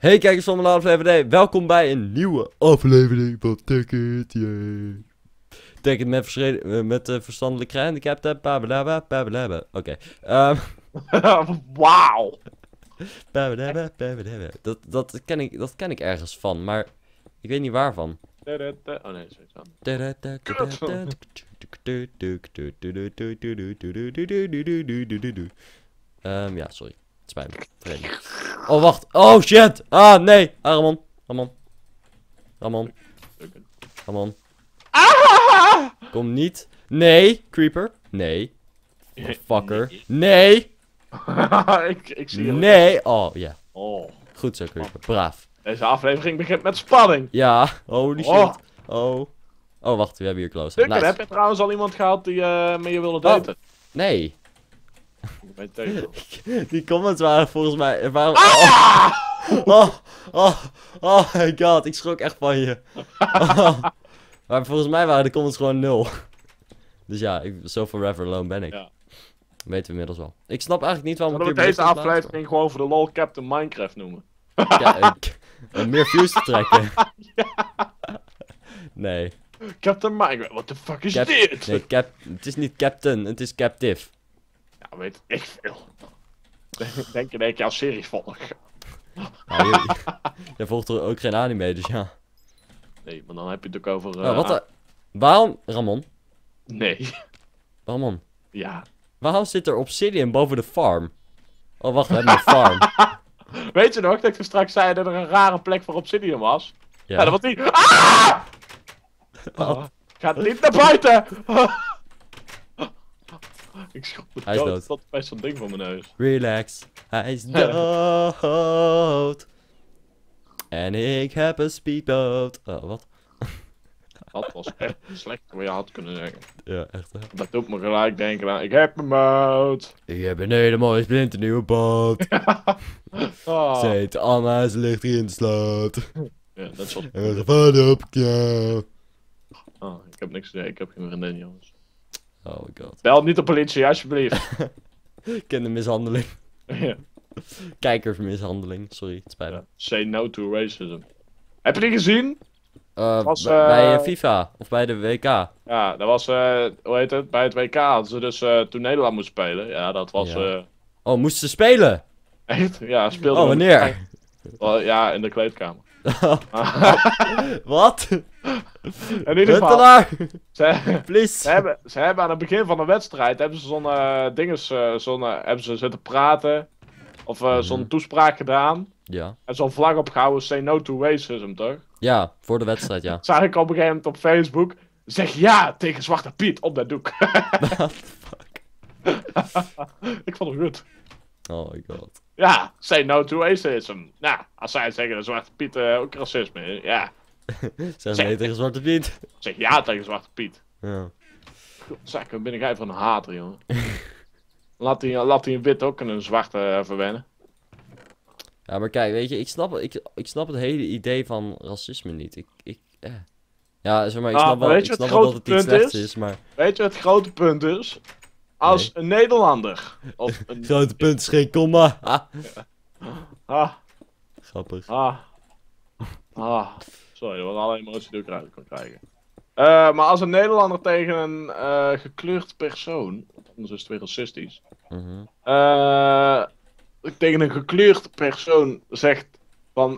Hey kijkers van mijn VVD, welkom bij een nieuwe aflevering van Tekkit. Tekkit met verstandelijk gehandicapten. Oké. Wauw. Dat ken ik ergens van, maar ik weet niet waarvan. Oh nee, zoiets anders. Ja, sorry. Het spijt me. Vergeet. Oh, wacht. Oh, shit. Ah, nee. Ramon. Ah! Kom niet. Nee. Creeper. Nee. Fucker. Nee. ik zie het. Nee. Oh, ja. Oh. Goed zo, Creeper. Braaf. Deze aflevering begint met spanning. Ja. Holy shit. Oh. Oh, wacht. We hebben hier close. Tukker, Nice. heb je trouwens al iemand gehad die met je wilde daten? Nee. Ik ben tegen. Die comments waren volgens mij... Ah! Oh my god, ik schrok echt van je. Maar volgens mij waren de comments gewoon 0. Dus ja, zo forever alone ben ik. Ja. Weten we inmiddels wel. Ik snap eigenlijk niet waarom Zullen we deze aflevering gewoon voor de lol Captain Minecraft noemen? Meer views te trekken. Nee. Captain Minecraft, what the fuck is Cap- dit? Nee, het is niet captain, het is captive. Ja, weet ik veel. Denk je dat ik jouw series volg? Nou, je volgt er ook geen anime, dus ja. Nee, maar dan heb je het ook over... Waarom... Ramon? Nee. Ramon. Ja. Waarom zit er obsidian boven de farm? Oh, wacht, we hebben een farm. Weet je nog dat ik er straks zei dat er een rare plek voor obsidian was? Ja. Ja, dat was die. Ah! Oh, ga niet naar buiten! Ik schrok me Hij is dood. Dat best zo'n ding voor mijn neus. Relax, hij is dood. En ik heb een speedboot. Oh, wat? Dat was echt slecht wat je had kunnen zeggen. Ja, echt hè. Dat doet me gelijk denken aan, ik heb een boot. Ik heb een hele mooie splinternieuwe boot. Oh. Ze heet Anna, ze ligt hier in de sloot. Ja, dat soort... En we gaan van op jou. Oh, ik heb niks te zeggen, ik heb geen vriendin, jongens. Oh my god. Bel niet de politie, alsjeblieft. Kindermishandeling. Ja. Kijkersmishandeling. Sorry, het spijt me. Ja. Say no to racism. Heb je die gezien? was, bij FIFA of bij de WK. Ja, dat was, hoe heet het? Bij het WK hadden ze dus toen Nederland moest spelen. Ja, dat was... Ja. Oh, moesten ze spelen? Echt? Ja, speelde... Oh, wanneer? Ja, in de kleedkamer. Wat? In ieder geval, Huntelaar! ze Please! hebben aan het begin van de wedstrijd hebben ze zo'n hebben ze zitten praten. Of zo'n toespraak gedaan. Ja. En zo'n vlag opgehouden, say no to racism, toch? Ja, voor de wedstrijd, ja. Zag ik op een gegeven moment op Facebook. Zeg ja tegen Zwarte Piet op dat doek. What the fuck? Ik vond het goed. Oh my god. Ja, say no to racism. Nou, als zij zeggen dat Zwarte Piet ook racisme is, ja. Zeg nee tegen Zwarte Piet. Zeg ja tegen Zwarte Piet. Ja. Zeg, wat ben ik even een hater, jongen. Laat die een wit ook een zwarte verwennen. Ja, maar kijk, weet je, ik snap het hele idee van racisme niet. Ja, zeg maar, ik snap wel, weet je ik wat snap het wel dat grote het iets punt slechts is? is, maar... Weet je wat het grote punt is? Als een Nederlander. Of een... Grote punt is geen komma. Ah, Grappig. sorry, dat was alle emotie die ik eruit kon krijgen. Maar als een Nederlander tegen een gekleurd persoon, anders is het weer racistisch, Mhm. tegen een gekleurd persoon zegt van,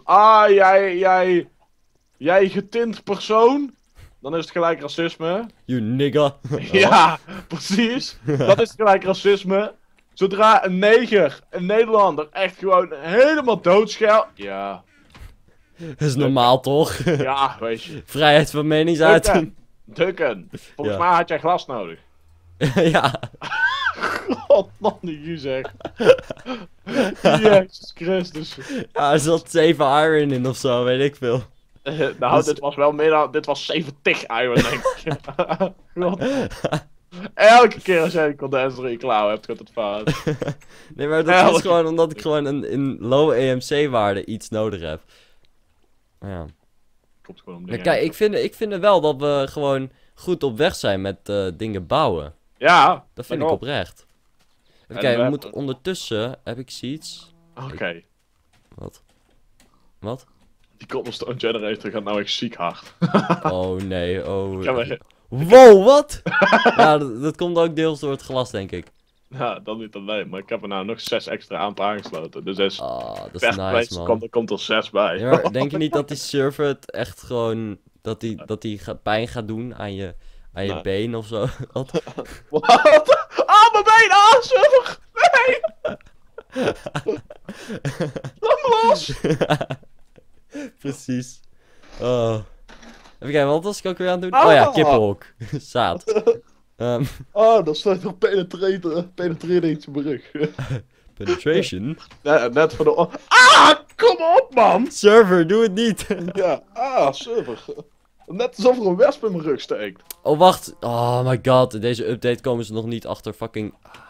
jij getint persoon, dan is het gelijk racisme. You nigga. Ja, precies. Dat is gelijk racisme. Zodra een neger, een Nederlander, echt gewoon helemaal doodschel. Ja, Dat is normaal, toch? ja, weet je. Vrijheid van meningsuiting. Dukken. Volgens Ja. mij had jij glas nodig. Ja. God, man, die zeg. Jezus Christus. Ja, er zat 7 iron in of zo, weet ik veel. Nou, dit was wel meer dan... Dit was 70 iron, denk ik. God. Elke keer als jij een condenser in je klauw hebt, gaat het fout. Nee, maar dat is gewoon omdat ik gewoon een low EMC waarde iets nodig heb. Ja. Komt gewoon om Maar dingen. kijk, ik vind wel dat we gewoon goed op weg zijn met dingen bouwen. Ja, Dat vind ik daarom. oprecht. Even En kijken, we we moeten ondertussen... Heb ik zoiets? Oké. Wat? Wat? Die cobblestone generator gaat nou echt ziek hard. Oh nee, oh. Ik heb er- Wow, wat? Ja, dat komt ook deels door het glas, denk ik. Ja, dat niet alleen, maar ik heb er nou nog 6 extra aangesloten. Dus er is Ah, dat is per nice, place man. komt er 6 bij. Ja, maar denk je niet dat die server het echt gewoon... Dat die pijn gaat doen aan je Nee. been of zo? Wat? Wat? Ah, mijn been! Ah, server! Nee! Laat me los! Precies. Oh. Even kijken, wat was ik ook weer aan het doen? Ah! Oh ja, kippenhok. Zaad. Oh, dat staat nog penetreerde iets in mijn rug. Penetration? Net voor de... Ah, kom op, man! Server, doe het niet! Ja, server. Net alsof er een wesp in mijn rug steekt. Oh, wacht. Oh my god, in deze update komen ze nog niet achter fucking...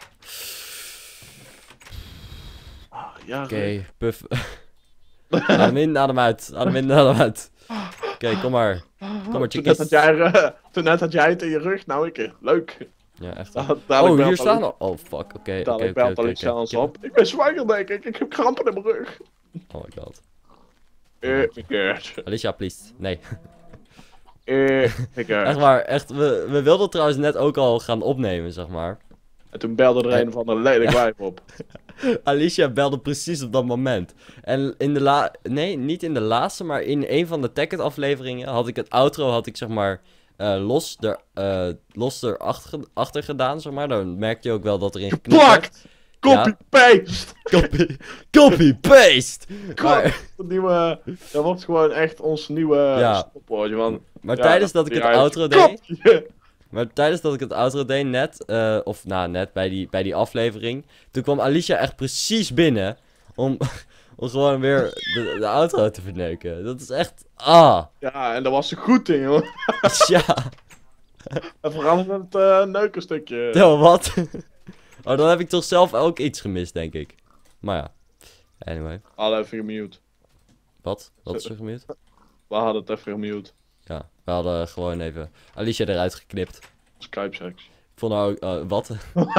Ja, Oké, puff. Adem in, adem uit. Adem in, adem uit. Oké, kom maar. Kom maar, chickies. Toen net had jij het in je rug, nou ik. Leuk. Ja, echt. Dadelijk Oh, hier belt staan al. Oh, fuck. Oké, Dadelijk oké, belt oké. Alicia ons op. Ik ben zwanger, denk ik. Ik heb krampen in mijn rug. Oh my god. Verkeerd. Alicia, please. Nee. Verkeerd. Echt waar, echt. We wilden trouwens net ook al gaan opnemen, zeg maar. En toen belde er een van de lelijk wijf op. Alicia belde precies op dat moment. En in de nee, niet in de laatste, maar in een van de Tekkit afleveringen had ik het outro, had ik zeg maar los erachter gedaan, zeg maar. Dan merkte je ook wel dat erin geknipt werd. Plakt! Copy-paste! Copy-paste! Dat wordt gewoon echt ons nieuwe stopwoordje. Want, Maar tijdens dat ik het outro deed... Maar tijdens dat ik het outro deed, net bij die aflevering, toen kwam Alicia echt precies binnen om gewoon weer de outro te verneuken. Dat is echt, Ja, en dat was een goed ding, hoor. Ja. En vooral met het neukenstukje. Ja, wat? Oh, dan heb ik toch zelf ook iets gemist, denk ik. Maar ja, anyway. We hadden even gemute. Wat? Wat is er gemute? We hadden het even gemute. Ja, we hadden gewoon even Alicia eruit geknipt. Skype-seks. Ik vond haar ook, wat?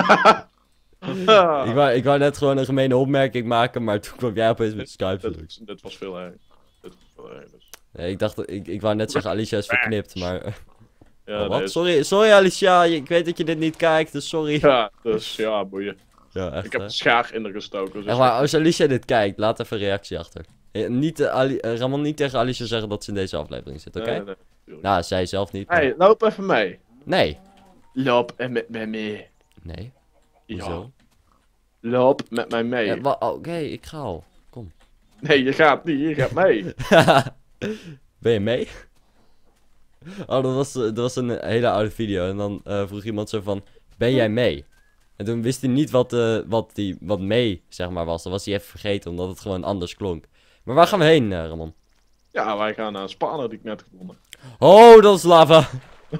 Ik wou net gewoon een gemene opmerking maken, maar toen kwam jij opeens met Skype. Dit was veel erg. Dus. Nee, ik wou net zeggen Alicia is verknipt, maar... Ja, wat? Sorry Alicia, ik weet dat je dit niet kijkt, dus sorry. Ja, dus ja, boeien. Ja, echt, ik heb de schaar in er gestoken. Dus echt maar, als Alicia dit kijkt, laat even een reactie achter. Ramon, niet tegen Alicia zeggen dat ze in deze aflevering zit, oké? Nee, Nou, zij zelf niet. Hey, loop even mee. Nee. Loop met mij mee. Nee. Ja. Hoezo? Loop met mij mee. Oké, ik ga al. Kom. Nee, je gaat niet, je gaat mee. Ben je mee? Oh, dat was een hele oude video. En dan vroeg iemand zo van, ben jij mee? En toen wist hij niet wat mee, zeg maar, was. Dan was hij even vergeten, omdat het gewoon anders klonk. Maar waar gaan we heen, Ramon? Ja, wij gaan naar een spaner die ik net gevonden. Oh, dat is lava!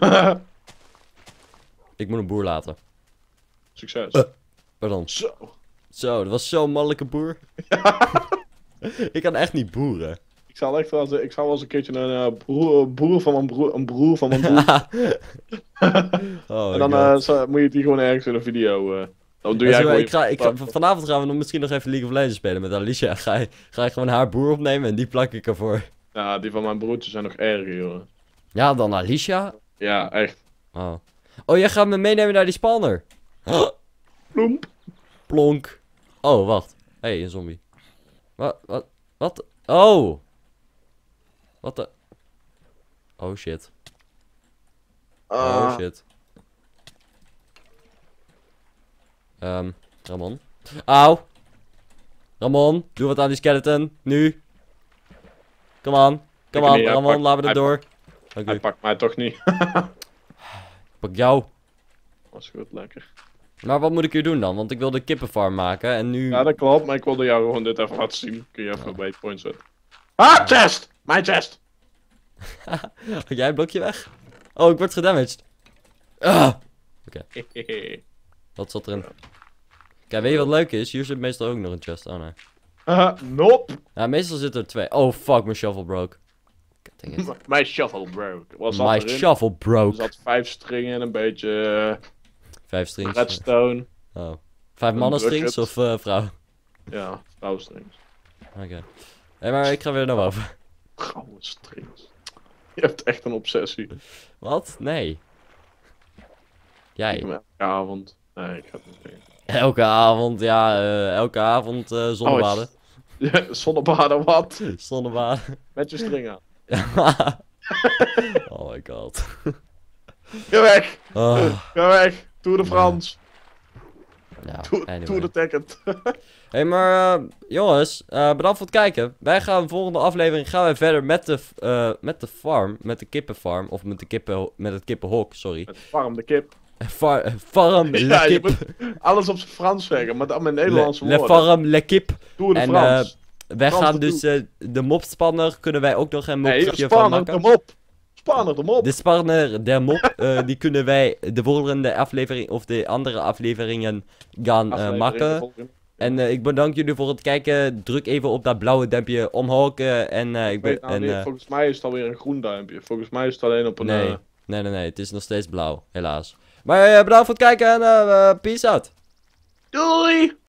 Ik moet een boer laten. Succes. Pardon. Zo. Zo, dat was zo'n mannelijke boer. Ik kan echt niet boeren. Ik zal wel eens een keertje een broer van mijn broer, een broer van mijn broer. Oh, en dan moet je die gewoon ergens in een video. Dan doe jij gewoon vanavond gaan we misschien nog even League of Legends spelen met Alicia. Ga ik gewoon haar boer opnemen en die plak ik ervoor. Ja, die van mijn broertjes zijn nog erger, joh. Ja, dan Alicia? Ja, echt. Oh, jij gaat me meenemen naar die spawner. Plomp. Plonk. Oh, wacht. Hé, een zombie. Wat? Oh! Wat de... Oh, shit. Oh, shit. Ramon. Auw! Ramon, doe wat aan die skeleton. Nu. Come on, Ramon, laat me er door. Hij pakt mij toch niet. Pak jou. Dat is goed, lekker. Maar wat moet ik hier doen dan? Want ik wilde kippenfarm maken en nu... Ja, dat klopt, maar ik wilde jou gewoon dit even laten zien. Kun je even een waypoint zetten. Ah, chest! Mijn chest! Had jij een blokje weg? Oh, ik word gedamaged. Oké. Wat zat erin? Kijk, weet je wat leuk is? Hier zit meestal ook nog een chest. Oh nee. Nope. Ja, meestal zitten er 2. Oh fuck, mijn shovel broke. Mijn shovel broke. My shovel broke. Er zat 5 stringen en een beetje... 5 strings. Redstone. Oh. 5 mannen strings of vrouw? Ja, vrouwstrings. Oké. Hé, maar ik ga weer naar boven. Gouden strings. Je hebt echt een obsessie. Wat? Nee. Jij? Elke avond. Nee, ik ga het niet zeggen. Elke avond, ja, elke avond zonnebaden. Ja, zonnebaden, wat? Zonnebaden. Met je string aan. Oh my god. Ga weg! Oh, Ga weg! Tour de France! ja, Tour anyway. de Ticket! Hey, maar jongens, bedankt voor het kijken. Wij gaan de volgende aflevering gaan wij verder met de farm, met de kippenfarm, of met het kippenhok, sorry. Met farm de kip. Farm le Ja, je kip. moet alles op zijn Frans zeggen, maar dan met Nederlandse Le woorden. farm le kip. Tour de En France. wij Frans gaan de dus de mopspanner kunnen wij ook nog een Nee, mopje van Spanner de maken. mop! Spanner de mop! De spanner der mop, die kunnen wij de volgende aflevering of de andere afleveringen gaan Aflevering, maken. de volgende. En ik bedank jullie voor het kijken. Druk even op dat blauwe duimpje omhoog. Volgens mij is het alweer een groen duimpje. Volgens mij is het alleen op een... Nee. Het is nog steeds blauw, helaas. Maar bedankt voor het kijken en peace out. Doei!